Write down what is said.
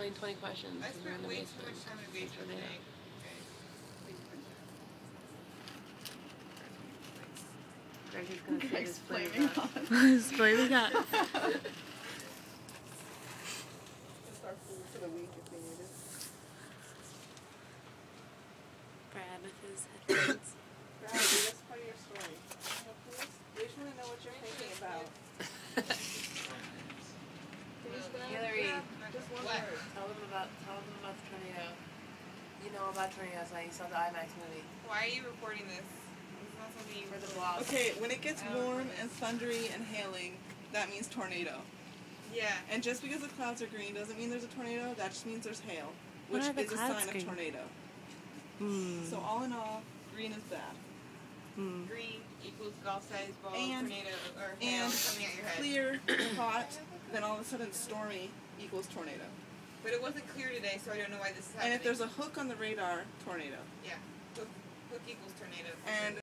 explain 20 questions. I spent way too much time in the basement today. Greg is going to say this flaming hot. It's flaming hot. Just our food for the week if we need it. Brad with his headphones. Brad, that's part of your story. We just want to know what you're thinking about. Hillary, Just one What? word. tell them about the tornado. You know about tornadoes now. You saw the IMAX movie. Why are you reporting this? It's not something you For the blog. Okay, when it gets warm and thundery and hailing, that means tornado. Yeah. And just because the clouds are green doesn't mean there's a tornado, that just means there's hail, Why which are the is a clouds sign green? of tornado. Hmm. So all in all, green is bad. Hmm. Green equals golf-sized ball, And- tornado, or hail And coming at your head. clear, hot, then all of a sudden stormy equals tornado. But it wasn't clear today, so I don't know why this is happening. And if there's a hook on the radar, tornado. Yeah. Hook equals tornado. And